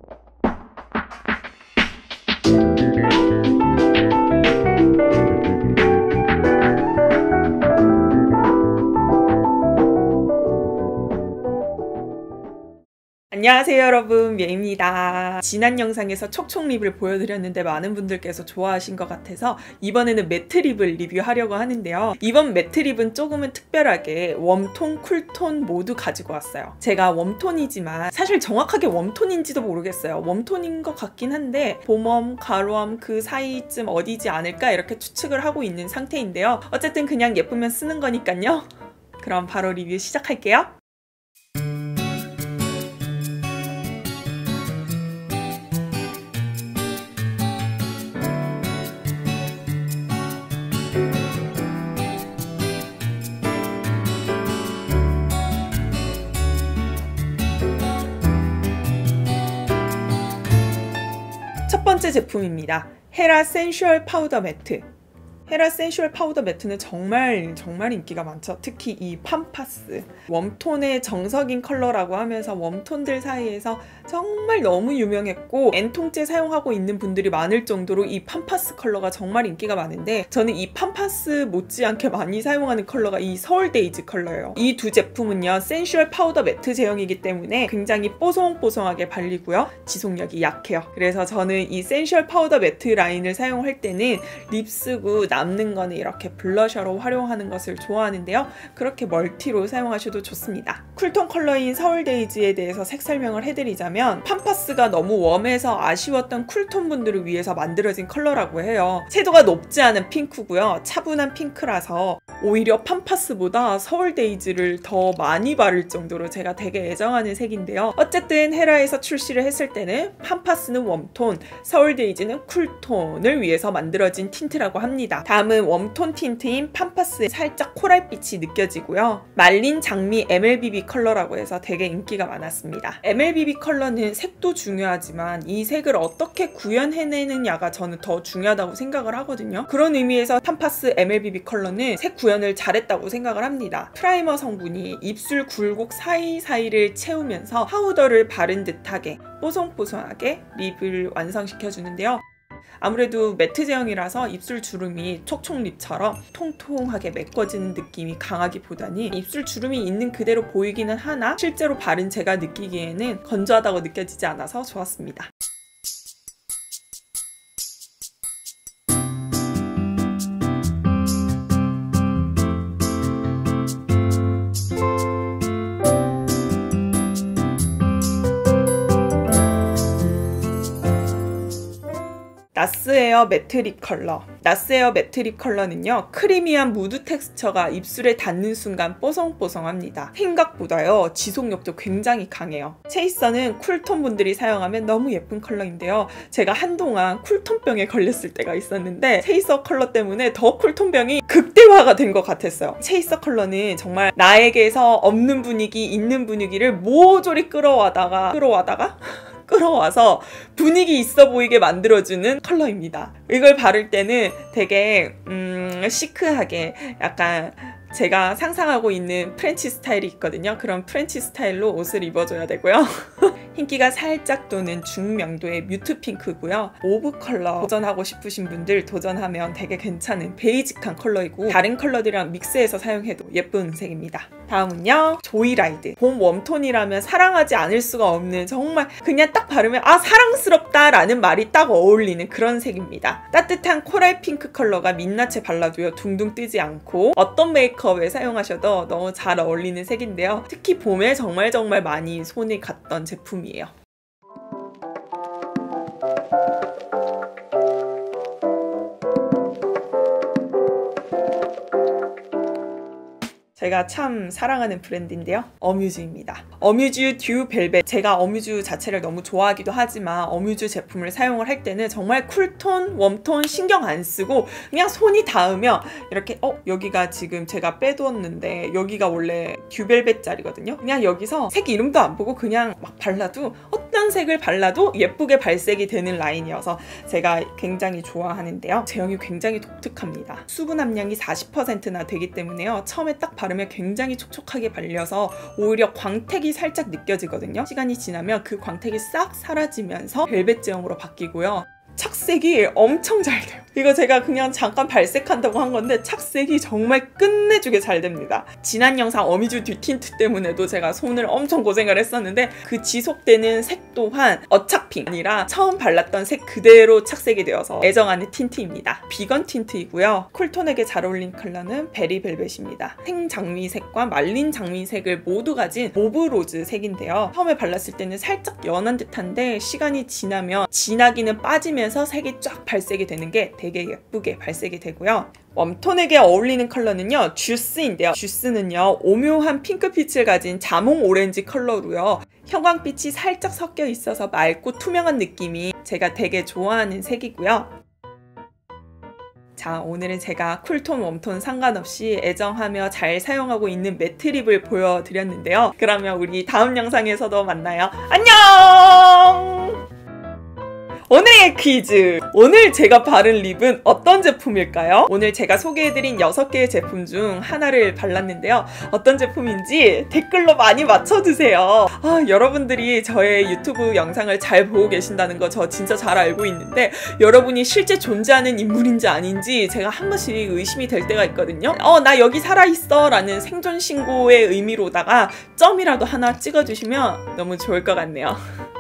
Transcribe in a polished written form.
안녕하세요 여러분, 미에입니다. 지난 영상에서 촉촉 립을 보여드렸는데 많은 분들께서 좋아하신 것 같아서 이번에는 매트 립을 리뷰하려고 하는데요. 이번 매트 립은 조금은 특별하게 웜톤, 쿨톤 모두 가지고 왔어요. 제가 웜톤이지만 사실 정확하게 웜톤인지도 모르겠어요. 웜톤인 것 같긴 한데 봄웜, 가을웜 그 사이쯤 어디지 않을까 이렇게 추측을 하고 있는 상태인데요. 어쨌든 그냥 예쁘면 쓰는 거니까요. 그럼 바로 리뷰 시작할게요. 첫 번째 제품입니다. 헤라 센슈얼 파우더 매트. 헤라 센슈얼 파우더 매트는 정말 인기가 많죠. 특히 이 팜파스. 웜톤의 정석인 컬러라고 하면서 웜톤들 사이에서 정말 너무 유명했고 N통째 사용하고 있는 분들이 많을 정도로 이 팜파스 컬러가 정말 인기가 많은데 저는 이 팜파스 못지않게 많이 사용하는 컬러가 이 서울데이즈 컬러예요. 이 두 제품은요 센슈얼 파우더 매트 제형이기 때문에 굉장히 뽀송뽀송하게 발리고요. 지속력이 약해요. 그래서 저는 이 센슈얼 파우더 매트 라인을 사용할 때는 립스고 남는 거는 이렇게 블러셔로 활용하는 것을 좋아하는데요. 그렇게 멀티로 사용하셔도 좋습니다. 쿨톤 컬러인 서울데이즈에 대해서 색 설명을 해드리자면 팜파스가 너무 웜해서 아쉬웠던 쿨톤 분들을 위해서 만들어진 컬러라고 해요. 채도가 높지 않은 핑크고요. 차분한 핑크라서 오히려 팜파스보다 서울데이즈를 더 많이 바를 정도로 제가 되게 애정하는 색인데요. 어쨌든 헤라에서 출시를 했을 때는 팜파스는 웜톤, 서울데이즈는 쿨톤을 위해서 만들어진 틴트라고 합니다. 다음은 웜톤 틴트인 팜파스의 살짝 코랄빛이 느껴지고요. 말린 장미 MLBB 컬러라고 해서 되게 인기가 많았습니다. MLBB 컬러는 색도 중요하지만 이 색을 어떻게 구현해내느냐가 저는 더 중요하다고 생각을 하거든요. 그런 의미에서 팜파스 MLBB 컬러는 색 구현을 잘했다고 생각을 합니다. 프라이머 성분이 입술 굴곡 사이사이를 채우면서 파우더를 바른 듯하게 뽀송뽀송하게 립을 완성시켜주는데요. 아무래도 매트 제형이라서 입술 주름이 촉촉 립처럼 통통하게 메꿔지는 느낌이 강하기보다는 입술 주름이 있는 그대로 보이기는 하나 실제로 바른 제가 느끼기에는 건조하다고 느껴지지 않아서 좋았습니다. 나스에어 매트 립 컬러. 나스에어 매트 립 컬러는요 크리미한 무드 텍스처가 입술에 닿는 순간 뽀송뽀송합니다. 생각보다요 지속력도 굉장히 강해요. 체이서는 쿨톤 분들이 사용하면 너무 예쁜 컬러인데요. 제가 한동안 쿨톤병에 걸렸을 때가 있었는데 체이서 컬러 때문에 더 쿨톤병이 극대화가 된 것 같았어요. 체이서 컬러는 정말 나에게서 없는 분위기, 있는 분위기를 모조리 끌어와서 분위기 있어 보이게 만들어주는 컬러입니다. 이걸 바를 때는 되게 시크하게 약간 제가 상상하고 있는 프렌치 스타일이 있거든요. 그런 프렌치 스타일로 옷을 입어줘야 되고요. 흰기가 살짝 도는 중명도의 뮤트 핑크고요. 모브 컬러 도전하고 싶으신 분들 도전하면 되게 괜찮은 베이직한 컬러이고 다른 컬러들이랑 믹스해서 사용해도 예쁜 색입니다. 다음은요 조이라이드. 봄 웜톤이라면 사랑하지 않을 수가 없는 정말 그냥 딱 바르면 아 사랑스럽다 라는 말이 딱 어울리는 그런 색입니다. 따뜻한 코랄 핑크 컬러가 민낯에 발라도요 둥둥 뜨지 않고 어떤 메이크업에 사용하셔도 너무 잘 어울리는 색인데요. 특히 봄에 정말 많이 손이 갔던 제품이에요. 제가 참 사랑하는 브랜드인데요. 어뮤즈입니다. 어뮤즈 듀 벨벳. 제가 어뮤즈 자체를 너무 좋아하기도 하지만 어뮤즈 제품을 사용을 할 때는 정말 쿨톤, 웜톤 신경 안 쓰고 그냥 손이 닿으면 이렇게 여기가 지금 제가 빼두었는데 여기가 원래 듀 벨벳 짜리거든요. 그냥 여기서 색 이름도 안 보고 그냥 막 발라도 어떤 어떤 색을 발라도 예쁘게 발색이 되는 라인이어서 제가 굉장히 좋아하는데요. 제형이 굉장히 독특합니다. 수분 함량이 40%나 되기 때문에요. 처음에 딱 바르면 굉장히 촉촉하게 발려서 오히려 광택이 살짝 느껴지거든요. 시간이 지나면 그 광택이 싹 사라지면서 벨벳 제형으로 바뀌고요. 착색이 엄청 잘 돼요. 이거 제가 그냥 잠깐 발색한다고 한 건데 착색이 정말 끝내주게 잘 됩니다. 지난 영상 어미주 듀틴트 때문에도 제가 손을 엄청 고생을 했었는데 그 지속되는 색 또한 어차피 아니라 처음 발랐던 색 그대로 착색이 되어서 애정하는 틴트입니다. 비건 틴트이고요. 쿨톤에게 잘 어울린 컬러는 베리벨벳입니다. 생장미색과 말린 장미색을 모두 가진 모브로즈 색인데요. 처음에 발랐을 때는 살짝 연한 듯한데 시간이 지나면 진하기는 빠지면서 색이 쫙 발색이 되는 게 되게 예쁘게 발색이 되고요. 웜톤에게 어울리는 컬러는요, 주스인데요. 주스는요, 오묘한 핑크빛을 가진 자몽 오렌지 컬러로요. 형광빛이 살짝 섞여 있어서 맑고 투명한 느낌이 제가 되게 좋아하는 색이고요. 자, 오늘은 제가 쿨톤, 웜톤 상관없이 애정하며 잘 사용하고 있는 매트립을 보여드렸는데요. 그러면 우리 다음 영상에서도 만나요. 안녕! 오늘의 퀴즈! 오늘 제가 바른 립은 어떤 제품일까요? 오늘 제가 소개해드린 6개의 제품 중 하나를 발랐는데요. 어떤 제품인지 댓글로 많이 맞춰주세요. 여러분들이 저의 유튜브 영상을 잘 보고 계신다는 거 저 진짜 잘 알고 있는데 여러분이 실제 존재하는 인물인지 아닌지 제가 한 번씩 의심이 될 때가 있거든요. 나 여기 살아있어 라는 생존 신고의 의미로다가 점이라도 하나 찍어주시면 너무 좋을 것 같네요.